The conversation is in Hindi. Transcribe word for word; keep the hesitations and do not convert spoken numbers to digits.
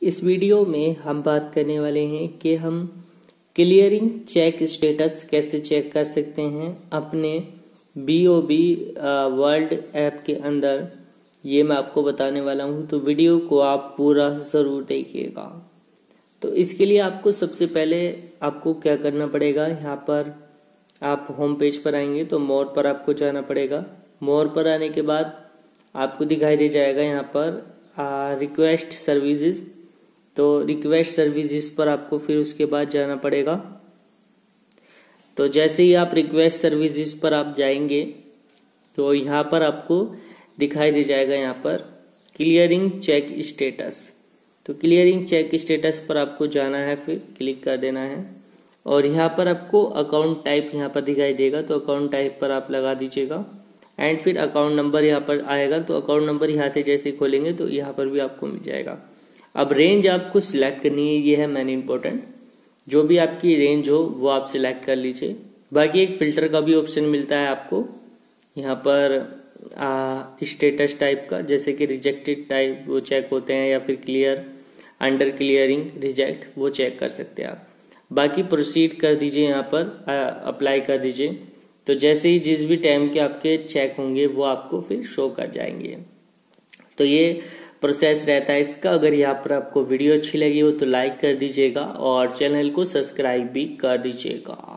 इस वीडियो में हम बात करने वाले हैं कि हम क्लियरिंग चेक स्टेटस कैसे चेक कर सकते हैं अपने B O B world app के अंदर। ये मैं आपको बताने वाला हूं, तो वीडियो को आप पूरा ज़रूर देखिएगा। तो इसके लिए आपको सबसे पहले आपको क्या करना पड़ेगा, यहाँ पर आप होम पेज पर आएंगे तो मोर पर आपको जाना पड़ेगा। मोर पर आने के बाद आपको दिखाई दे जाएगा यहाँ पर रिक्वेस्ट सर्विसेज। तो रिक्वेस्ट सर्विसेज पर आपको फिर उसके बाद जाना पड़ेगा। तो जैसे ही आप रिक्वेस्ट सर्विसेज पर आप जाएंगे तो यहाँ पर आपको दिखाई दे जाएगा यहाँ पर क्लियरिंग चेक स्टेटस। तो क्लियरिंग चेक स्टेटस पर आपको जाना है, फिर क्लिक कर देना है और यहाँ पर आपको अकाउंट टाइप यहाँ पर दिखाई देगा, तो अकाउंट टाइप पर आप लगा दीजिएगा एंड फिर अकाउंट नंबर यहाँ पर आएगा। तो अकाउंट नंबर यहाँ से जैसे खोलेंगे तो यहाँ पर भी आपको मिल जाएगा। अब रेंज आपको सिलेक्ट करनी है, ये है मेन इंपॉर्टेंट। जो भी आपकी रेंज हो वो आप सिलेक्ट कर लीजिए। बाकी एक फिल्टर का भी ऑप्शन मिलता है आपको यहाँ पर स्टेटस टाइप का, जैसे कि रिजेक्टेड टाइप वो चेक होते हैं या फिर क्लियर, अंडर क्लियरिंग, रिजेक्ट, वो चेक कर सकते हैं आप। बाकी प्रोसीड कर दीजिए, यहाँ पर अप्लाई कर दीजिए। तो जैसे ही जिस भी टाइम के आपके चेक होंगे वो आपको फिर शो कर जाएंगे। तो ये प्रोसेस रहता है इसका। अगर यहाँ पर आपको वीडियो अच्छी लगी हो तो लाइक कर दीजिएगा और चैनल को सब्सक्राइब भी कर दीजिएगा।